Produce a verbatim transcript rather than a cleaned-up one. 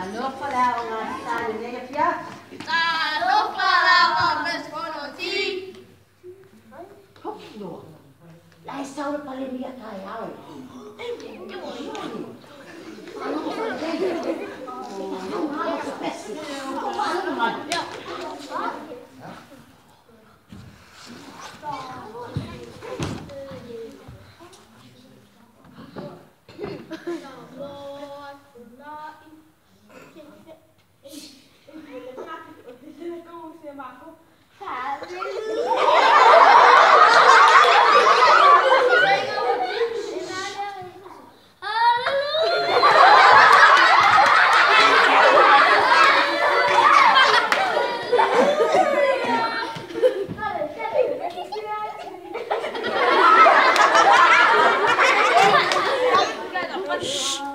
Look for that one, I'm standing there, yeah? Look for that one, Miss Bonoti. Hop, no. Lei stava per le mie cagliare. Shh.